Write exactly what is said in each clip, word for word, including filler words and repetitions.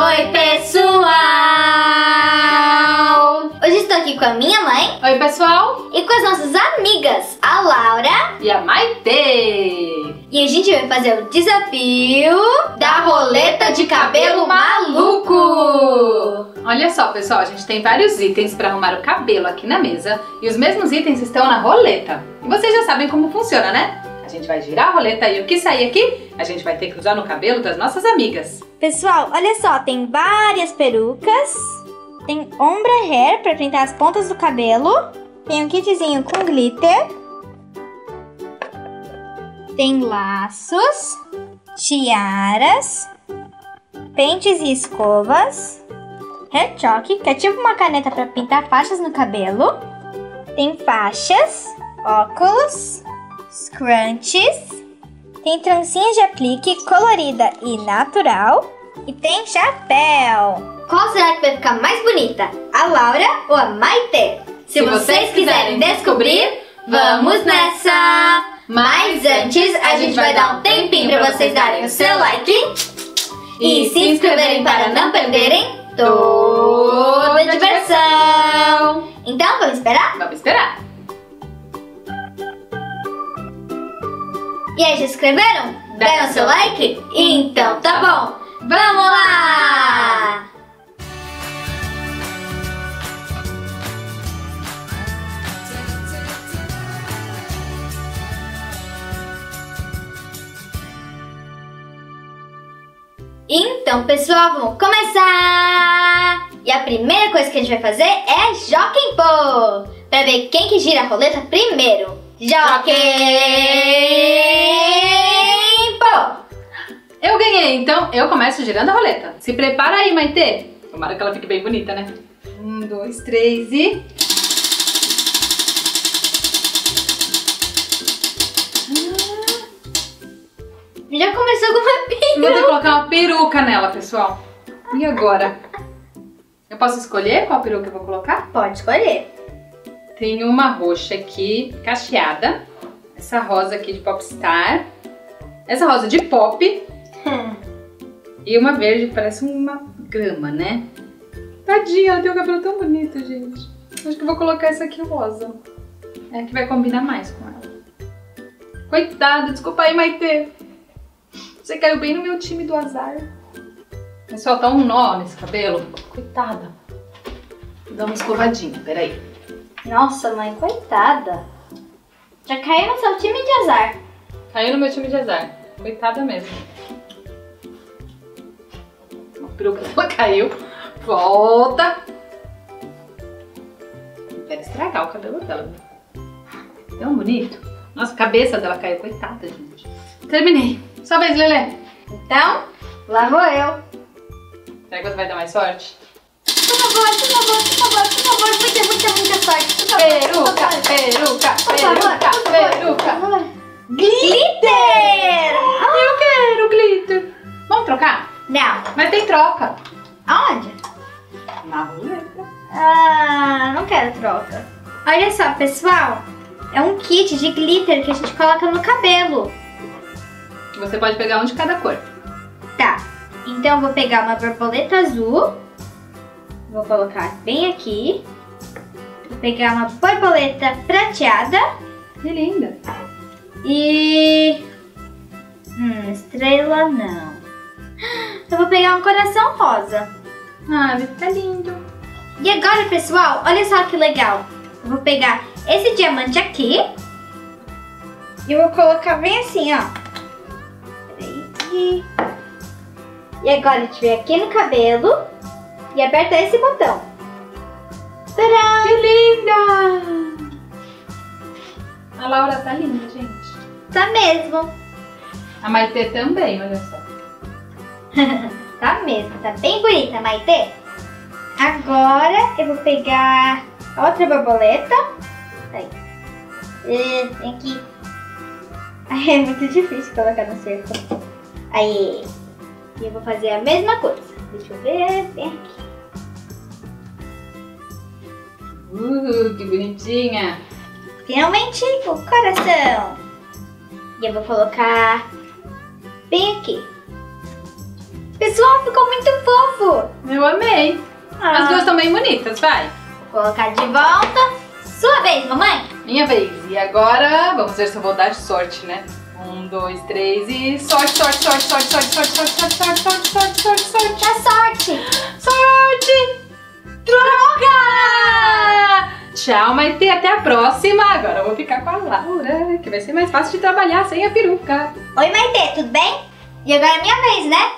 Oi, pessoal! Hoje estou aqui com a minha mãe. Oi, pessoal! E com as nossas amigas, a Laura e a Maitê. E a gente vai fazer o desafio da roleta de cabelo maluco! Olha só, pessoal, a gente tem vários itens para arrumar o cabelo aqui na mesa e os mesmos itens estão na roleta. E vocês já sabem como funciona, né? A gente vai girar a roleta e o que sair aqui, a gente vai ter que usar no cabelo das nossas amigas. Pessoal, olha só, tem várias perucas, tem ombre hair para pintar as pontas do cabelo, tem um kitzinho com glitter, tem laços, tiaras, pentes e escovas, hair chalk, que é tipo uma caneta para pintar faixas no cabelo, tem faixas, óculos, scrunchies, tem trancinha de aplique colorida e natural e tem chapéu. Qual será que vai ficar mais bonita? A Laura ou a Maitê? Se, Se vocês, vocês quiserem descobrir, vamos nessa! Mas antes, a gente vai dar um tempinho para vocês darem o seu like e se inscreverem para não perderem toda a diversão. Então, vamos esperar? Vamos esperar! E aí, já se inscreveram? Deram seu like? Então tá bom! Vamos lá! Então, pessoal, vamos começar! E a primeira coisa que a gente vai fazer é Joquem Pô! Pra ver quem que gira a roleta primeiro! Joquem Pô! Eu ganhei, então eu começo girando a roleta. Se prepara aí, Maitê. Tomara que ela fique bem bonita, né? Um, dois, três e... Já começou com uma peruca. Vou ter que colocar uma peruca nela, pessoal. E agora? Eu posso escolher qual peruca eu vou colocar? Pode escolher. Tem uma roxa aqui, cacheada. Essa rosa aqui de Popstar. Essa rosa de pop. Hum. E uma verde que parece uma grama, né? Tadinha, ela tem o cabelo tão bonito, gente. Acho que eu vou colocar essa aqui rosa. É a que vai combinar mais com ela. Coitada, desculpa aí, Maitê. Você caiu bem no meu time do azar. Vai soltar um nó nesse cabelo. Coitada. Vou dar uma escovadinha, peraí. Nossa, mãe, coitada. Já caiu no seu time de azar. Caiu no meu time de azar. Coitada mesmo. Uma peruca dela caiu. Volta. Não quero estragar o cabelo dela. Tão bonito. Nossa, a cabeça dela caiu. Coitada, gente. Terminei. Sua vez, Lelê. Então, lá vou eu. Será que você vai dar mais sorte? Por favor, por favor, por favor, por favor. Muita, muita, muita sorte. Por favor, peruca, peruca, por favor, peruca, peruca. Glitter! Eu quero glitter. Vamos trocar? Não. Mas tem troca. Aonde? Na roleta. Ah, não quero troca. Olha só, pessoal. É um kit de glitter que a gente coloca no cabelo. Você pode pegar um de cada cor. Tá. Então eu vou pegar uma borboleta azul. Vou colocar bem aqui. Vou pegar uma borboleta prateada. Que linda. E... Hum, estrela não. Eu vou pegar um coração rosa. Ah, vai ficar lindo. E agora, pessoal, olha só que legal. Eu vou pegar esse diamante aqui. E eu vou colocar bem assim, ó. Peraí. E agora a gente vem aqui no cabelo e aperta esse botão. Tcharam! Que linda! A Laura tá linda, gente. Tá mesmo. A Maitê também, olha só. Tá mesmo, tá bem bonita, Maitê. Agora eu vou pegar outra borboleta. Aí. E, tem aqui. Ai, é muito difícil colocar no círculo. Aí. E eu vou fazer a mesma coisa. Deixa eu ver, bem aqui. Uh, que bonitinha. Finalmente o coração. E eu vou colocar bem aqui. Pessoal, ficou muito fofo. Eu amei. Ah. As duas estão bem bonitas, vai. Vou colocar de volta. Sua vez, mamãe. Minha vez. E agora, vamos ver se eu vou dar de sorte, né? Um, dois, três e sorte, sorte, sorte, sorte, sorte, sorte, sorte, sorte, sorte, sorte, sorte, sorte, sorte. Dá sorte. Sorte! Troca! Tchau, Maitê. Até a próxima. Agora eu vou ficar com a Laura, que vai ser mais fácil de trabalhar sem a peruca. Oi, Maitê, tudo bem? E agora é minha vez, né?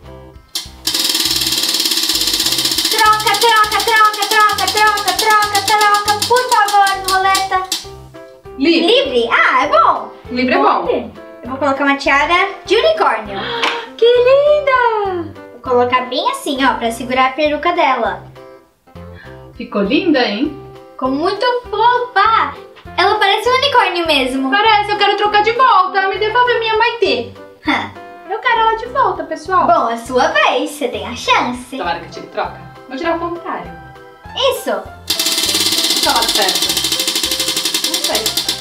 Troca, troca, troca, troca, troca, troca, troca. Por favor, roleta. Livre. Livre? Ah, é bom. Livre é bom. Eu vou colocar uma tiara de unicórnio. Que linda! Vou colocar bem assim, ó, pra segurar a peruca dela. Ficou linda, hein? Ficou muito fofa. Ela parece um unicórnio mesmo. Parece, eu quero trocar de volta. Me devolve a minha Maitê. Eu quero ela de volta, pessoal. Bom, é sua vez. Você tem a chance. Tomara que eu tire troca. Vou tirar o contrário. Isso. Tá lá certo. Não sei.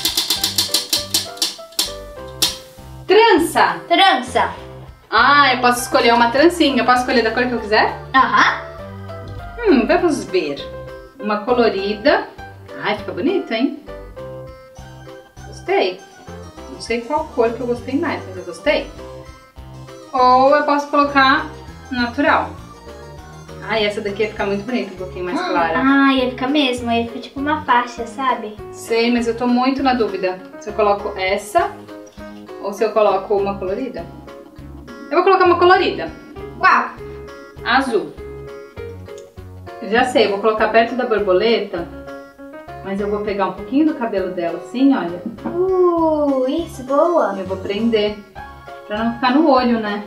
Trança. Trança. Ah, eu posso escolher uma trancinha. Eu posso escolher da cor que eu quiser? Aham. Hum, vamos ver. Uma colorida. Ai, fica bonita, hein? Gostei. Não sei qual cor que eu gostei mais, mas eu gostei. Ou eu posso colocar natural. Ai, essa daqui ia ficar muito bonita, um pouquinho mais clara. Ah, ia ficar mesmo. Ia ficar tipo uma faixa, sabe? Sei, mas eu tô muito na dúvida. Se eu coloco essa ou se eu coloco uma colorida. Eu vou colocar uma colorida. Qual? Azul. Já sei, eu vou colocar perto da borboleta, mas eu vou pegar um pouquinho do cabelo dela assim, olha. Uh, isso, boa. Eu vou prender, pra não ficar no olho, né?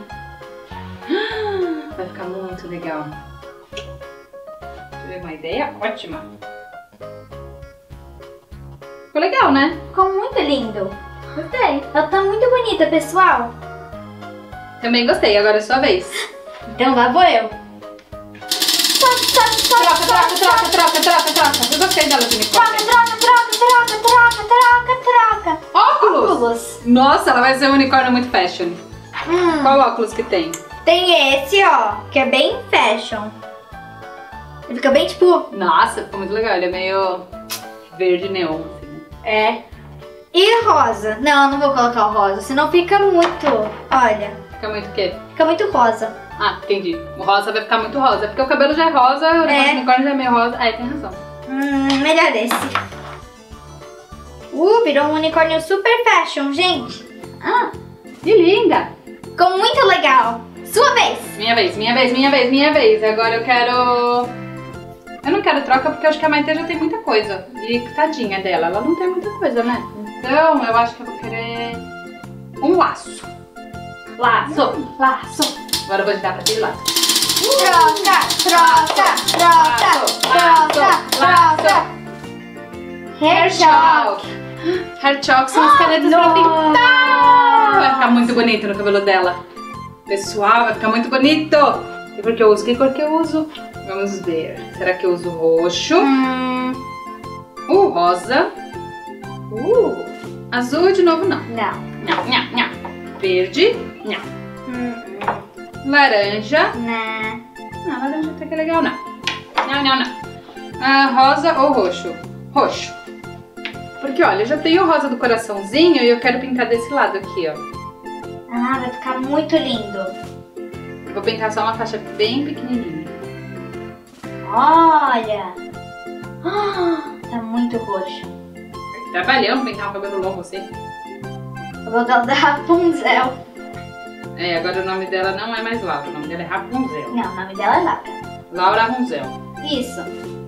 Vai ficar muito legal. Tive uma ideia ótima. Ficou legal, né? Ficou muito lindo. Gostei. Ela tá muito bonita, pessoal. Também gostei, agora é sua vez. Então lá vou eu. Troca, troca, troca, troca, troca, troca. Eu gostei dela de Troca, unicórnio. troca, troca, troca, troca, troca, troca. Óculos! Óculos. Nossa, ela vai ser um unicórnio muito fashion. Hum. Qual óculos que tem? Tem esse, ó, que é bem fashion. Ele fica bem tipo... Nossa, ficou muito legal. Ele é meio verde neon, assim, né? É. E rosa. Não, eu não vou colocar o rosa, senão fica muito... Olha, Fica muito o quê? fica muito rosa. Ah, entendi. O rosa vai ficar muito rosa. Porque o cabelo já é rosa, o negócio do unicórnio já é meio rosa. É, tem razão. Hum, melhor esse. Uh, virou um unicórnio super fashion, gente. Ah, que linda! Ficou muito legal. Sua vez. Minha vez, minha vez, minha vez, minha vez. Agora eu quero... Eu não quero troca porque eu acho que a Maitê já tem muita coisa. E tadinha dela, ela não tem muita coisa, né? Então eu acho que eu vou querer um laço. Laço, laço. Agora eu vou te dar pra aquele lado. Troca, troca, troca, troca, troca. Hair choque. Hair chalk são as canetas pra Nossa. pintar. Vai ficar muito bonito no cabelo dela. Pessoal, vai ficar muito bonito. Que cor que eu uso? Que cor que eu uso? Vamos ver. Será que eu uso roxo? Hum, O rosa. Uh, azul de novo não. não. Não, não, não. Verde. Não. Hum, Laranja. não. Não, laranja até que é legal, não. Não, não, não. Ah, rosa ou roxo? Roxo. Porque, olha, eu já tenho o rosa do coraçãozinho e eu quero pintar desse lado aqui, ó. Ah, vai ficar muito lindo. Eu vou pintar só uma faixa bem pequenininha. Olha. Ah, tá muito roxo. Trabalhando, pintar um cabelo longo assim. Eu vou dar o da Rapunzel. É, agora o nome dela não é mais Laura, o nome dela é Rapunzel. Não, o nome dela é Laura. Laura Rapunzel. Isso.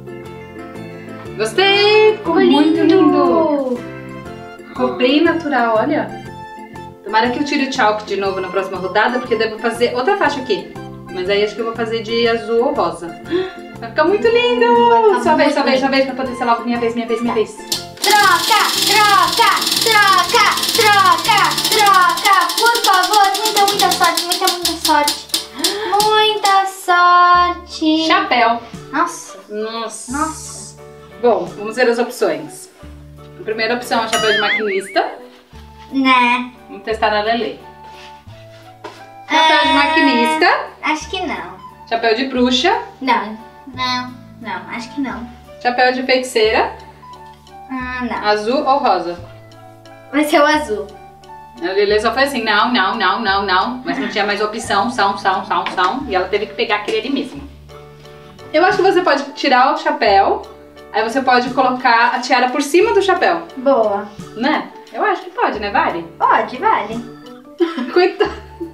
Gostei! Ficou muito lindo! Ficou bem natural, olha. Tomara que eu tire o chalk de novo na próxima rodada, porque devo fazer outra faixa aqui. Mas aí acho que eu vou fazer de azul ou rosa. Vai ficar muito lindo! ficar Sua vez, muito sua vez, lindo. sua vez, pra poder ser logo minha vez, minha vez, minha vez. Troca, troca, troca, troca, troca. Por favor, muita, muita sorte, muita, muita sorte. Muita sorte. Chapéu. Nossa, Nossa. nossa. Bom, vamos ver as opções. A primeira opção é o chapéu de maquinista. Né? Vamos testar na Lelê. Chapéu de maquinista Acho que não. Chapéu de bruxa. Não, não, não, acho que não. Chapéu de feiticeira. Ah, não. Azul ou rosa? Vai ser o azul. A Lelê só foi assim, não, não, não, não, não. Mas não tinha mais opção, são, são, são, são. E ela teve que pegar aquele ali mesmo. Eu acho que você pode tirar o chapéu. Aí você pode colocar a tiara por cima do chapéu. Boa. Né? Eu acho que pode, né? Vale? Pode, vale. Coitada.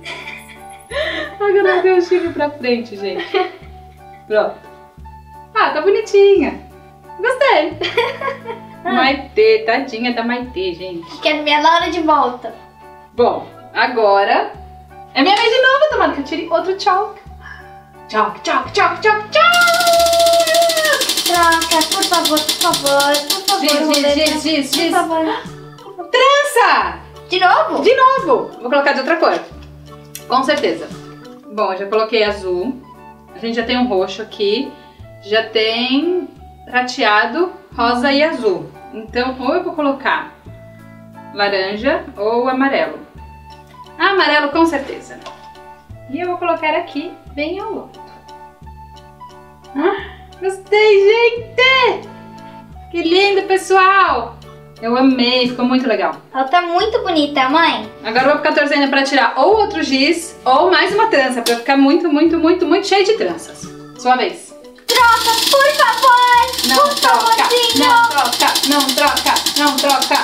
Agora deu o chifre pra frente, gente. Pronto. Ah, tá bonitinha. Gostei. Maitê, tadinha da Maitê, gente. Quero minha Laura de volta. Bom, agora é minha vez de novo, tomara que eu tire outro chalk. Chalk, chalk, chalk, chalk, chalk. Troca, por favor, por favor, por favor. Giz, roleta. giz, giz, Por giz. favor. Trança! De novo? De novo! Vou colocar de outra cor. Com certeza. Bom, eu já coloquei azul. A gente já tem um roxo aqui. Já tem prateado, rosa e azul. Então, ou eu vou colocar laranja ou amarelo. Ah, amarelo com certeza. E eu vou colocar aqui bem ao alto. Ah, gostei, gente! Que lindo, pessoal! Eu amei, ficou muito legal. Ela tá muito bonita, mãe. Agora eu vou ficar torcendo pra tirar ou outro giz ou mais uma trança, pra ficar muito, muito, muito, muito cheio de tranças. Sua vez. Troca, por favor. Não por troca, favorzinho. não troca, não troca, não troca.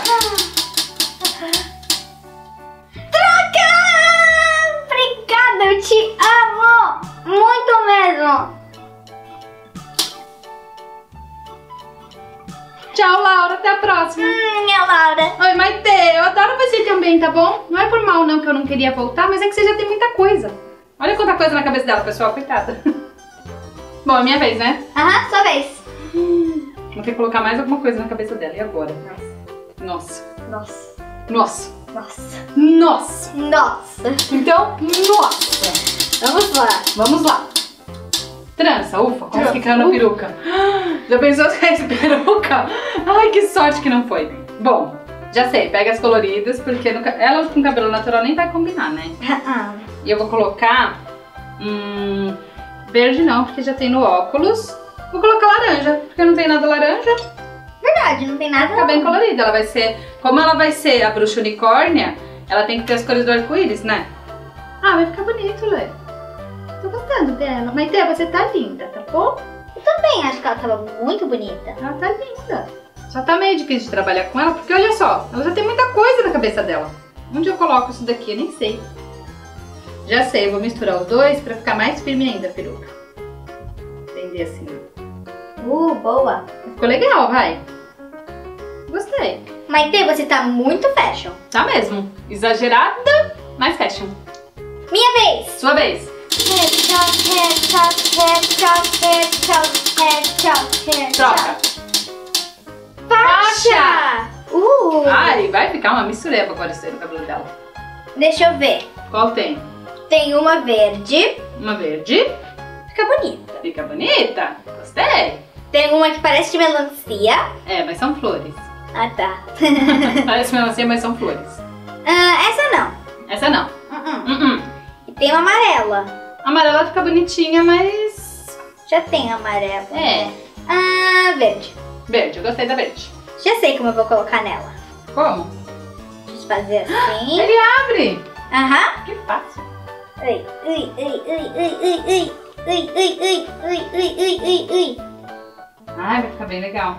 Troca! Obrigada, eu te amo. Muito mesmo. Tchau, Laura, até a próxima. Hum, minha Laura. Oi, Maitê, eu adoro você também, tá bom? Não é por mal não que eu não queria voltar, mas é que você já tem muita coisa. Olha quanta coisa na cabeça dela, pessoal, coitada. Bom, é minha vez, né? Aham, sua vez. Vou ter que colocar mais alguma coisa na cabeça dela, e agora? Nossa. Nossa. Nossa. Nossa. Nossa. Nossa. Então, nossa. Vamos lá. Vamos lá. Trança, ufa, quase que Trança, caiu na ufa. peruca. Já pensou se caísse peruca? Ai, que sorte que não foi. Bom, já sei, pega as coloridas, porque no, ela com cabelo natural nem vai combinar, né? E eu vou colocar... Hum, verde não, porque já tem no óculos. Vou colocar laranja, porque não tem nada laranja. Verdade, não tem nada. Fica bem colorida, ela vai ser... Como ela vai ser a bruxa unicórnia, ela tem que ter as cores do arco-íris, né? Ah, vai ficar bonito, Lê. Tô gostando dela. Maitê, você tá linda, tá bom? Eu também acho que ela tava muito bonita. Ela tá linda. Só tá meio difícil de trabalhar com ela, porque olha só, ela já tem muita coisa na cabeça dela. Onde eu coloco isso daqui? Eu nem sei. Já sei, eu vou misturar os dois pra ficar mais firme ainda a peruca. Prender assim. Uh, boa. Ficou legal, vai. Gostei. Maitê, você tá muito fashion. Tá mesmo. Exagerada, mas fashion. Minha vez. Sua vez. Headshot, headshot, headshot, headshot, headshot, headshot. Troca. Faixa. Uh. Ai, vai ficar uma mistureba agora no cabelo dela. Deixa eu ver. Qual tem? Tem uma verde. Uma verde. Fica bonita. Fica bonita. Gostei. Tem uma que parece de melancia. É, mas são flores. Ah, tá. Parece melancia, mas são flores. Ah, essa não. Essa não. Uh -uh. Uh -uh. E tem uma amarela. A amarela fica bonitinha, mas... Já tem amarela. É. Né? Ah, verde. Verde, eu gostei da verde. Já sei como eu vou colocar nela. Como? Deixa eu fazer assim. Ele abre. Aham. Que fácil. Ui, ui, ui, ui, ui, ui, ui. Ui, ui, ui, ui, ui, ui, ui, ui. Ai, vai ficar bem legal.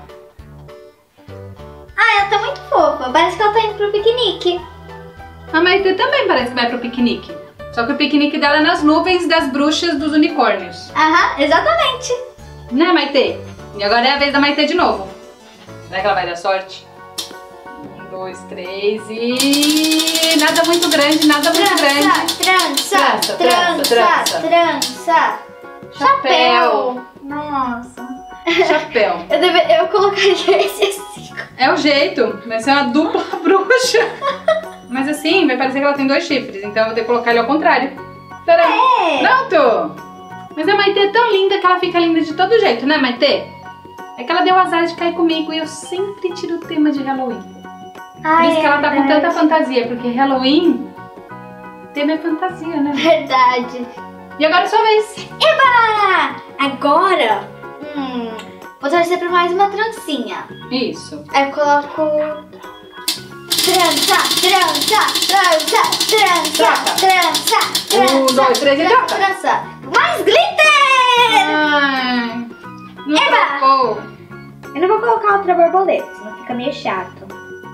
Ah, ela tá muito fofa. Parece que ela tá indo pro piquenique. A Maitê também parece que vai pro piquenique. Só que o piquenique dela é nas nuvens das bruxas dos unicórnios. Aham, exatamente. Né, Maitê? E agora é a vez da Maitê de novo. Será que ela vai dar sorte? Um, dois, três e... Nada muito grande, nada muito grande. Trança, Trança, trança, trança, trança. Chapéu. Nossa. Chapéu. Eu, deve... eu colocaria esse assim. É o jeito. Vai ser uma dupla bruxa. Mas assim, vai parecer que ela tem dois chifres. Então eu vou ter que colocar ele ao contrário. Tcharam. É. Pronto. Mas a Maitê é tão linda que ela fica linda de todo jeito, né, Maitê? É que ela deu azar de cair comigo e eu sempre tiro o tema de Halloween. Por Ai, isso que ela tá é com tanta verdade. fantasia, porque Halloween, o tema é fantasia, né? Verdade. E agora é sua vez. Eba! Agora, hum, vou torcer pra mais uma trancinha. Isso. Aí eu coloco... Trança, trança, trança, trança, Troca. trança, trança. Um, dois, três e troca. Trança. Mais glitter! Ai, não Eba! trocou. Eu não vou colocar outra borboleta, senão fica meio chato.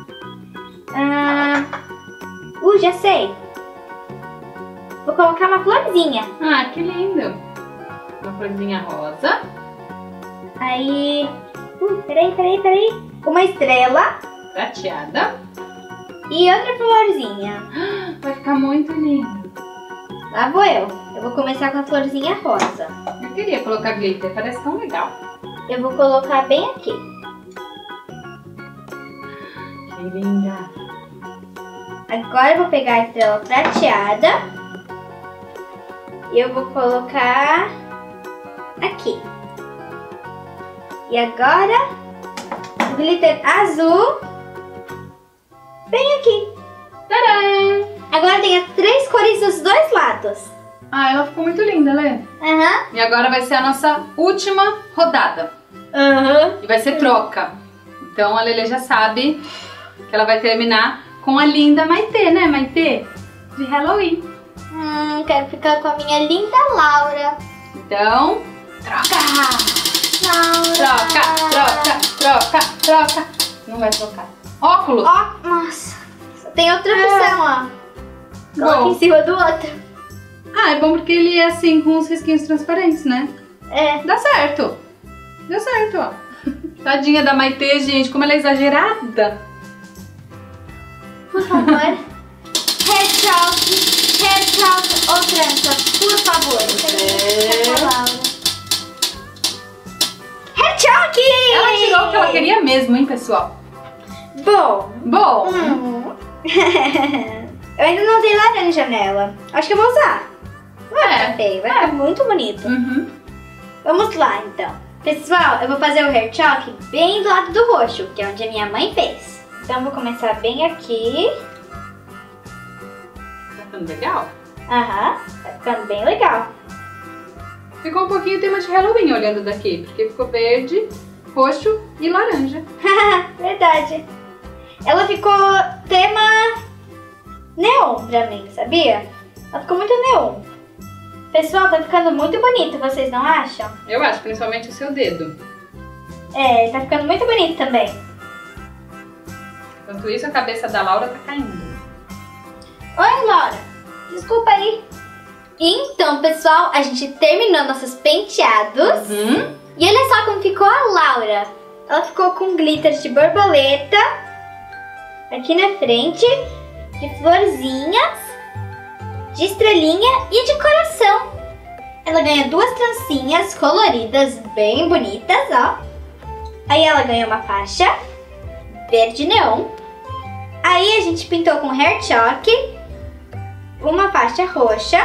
Ah, uh, já sei. Vou colocar uma florzinha. Ah, que lindo. Uma florzinha rosa. Aí... Uh, peraí, peraí, peraí. Uma estrela Prateada. e outra florzinha. Vai ficar muito lindo. Lá vou eu. Eu vou começar com a florzinha rosa. Eu queria colocar glitter, parece tão legal. Eu vou colocar bem aqui. Que linda. Agora eu vou pegar a estrela prateada. E eu vou colocar aqui. E agora, o glitter azul bem aqui. Tadã! Agora tem as três cores dos dois lados. Ah, ela ficou muito linda, Lê. Aham. E agora vai ser a nossa última rodada. Aham. E vai ser troca. Então a Lelê já sabe que ela vai terminar com a linda Maitê, né, Maitê? De Halloween. Hum, quero ficar com a minha linda Laura. Então, troca! Laura. Troca, troca, troca, troca. Não vai trocar. Óculos. Ó, nossa. Tem outra opção, ó. Coloca Bom. em cima do outro. Ah, é bom porque ele é assim, com os risquinhos transparentes, né? É. Dá certo. Deu certo, ó. Tadinha da Maitê, gente, como ela é exagerada. Por favor. Hair chalk. Hair chalk ou trança, por favor. É. Laura. Hair chalk! Ela tirou o que ela queria mesmo, hein, pessoal? Bom. Bom, Hum. Eu ainda não usei laranja nela. Acho que eu vou usar. é. Feio, vai ficar muito bonito. Uhum. Vamos lá, então. Pessoal, eu vou fazer o hair chalk bem do lado do roxo, que é onde a minha mãe fez. Então eu vou começar bem aqui. Tá ficando legal? Aham, tá ficando bem legal. Ficou um pouquinho tema de Halloween olhando daqui, porque ficou verde, roxo e laranja. Verdade. Ela ficou tema neon pra mim, sabia? Ela ficou muito neon. Pessoal, tá ficando muito bonito, vocês não acham? Eu acho, principalmente o seu dedo. É, tá ficando muito bonito também. Enquanto isso, a cabeça da Laura tá caindo. Oi, Laura. Desculpa aí. Então, pessoal, a gente terminou nossos penteados. Uhum. E olha só como ficou a Laura. Ela ficou com glitter de borboleta aqui na frente, de florzinhas, de estrelinha e de coração. Ela ganha duas trancinhas coloridas bem bonitas, ó. Aí ela ganhou uma faixa verde neon. Aí a gente pintou com hair chalk, uma faixa roxa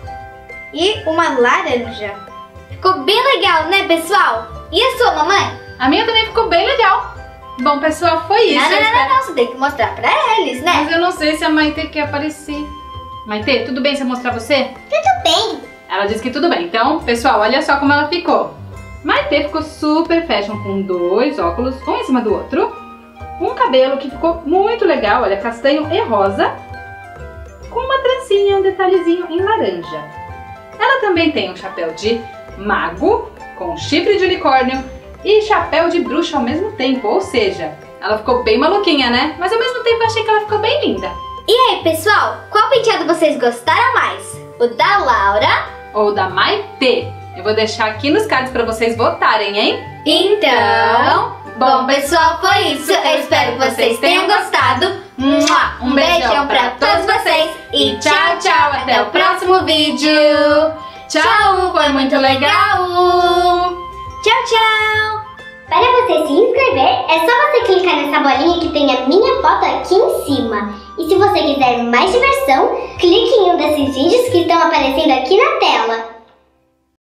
e uma laranja. Ficou bem legal, né, pessoal? E a sua, mamãe? A minha também ficou bem legal. Bom, pessoal, foi isso. Não, não, eu não, espero- não, não, você tem que mostrar pra eles, né? Mas eu não sei se a Maitê quer aparecer. Maitê, tudo bem se eu mostrar você? Tudo bem. Ela disse que tudo bem. Então, pessoal, olha só como ela ficou. Maitê ficou super fashion com dois óculos, um em cima do outro. Um cabelo que ficou muito legal, olha, castanho e rosa. Com uma trancinha, um detalhezinho em laranja. Ela também tem um chapéu de mago, com chifre de unicórnio e chapéu de bruxa ao mesmo tempo. Ou seja, ela ficou bem maluquinha, né? Mas ao mesmo tempo eu achei que ela ficou bem linda. E aí, pessoal, qual penteado vocês gostaram mais? O da Laura? Ou da Maitê. Eu vou deixar aqui nos cards pra vocês votarem, hein? Então, bom, pessoal, foi isso. Eu espero que vocês tenham gostado. Mua! Um beijão pra todos vocês e tchau, tchau. Até o próximo vídeo. Tchau, foi muito legal. Tchau, tchau! Para você se inscrever, é só você clicar nessa bolinha que tem a minha foto aqui em cima. E se você quiser mais diversão, clique em um desses vídeos que estão aparecendo aqui na tela.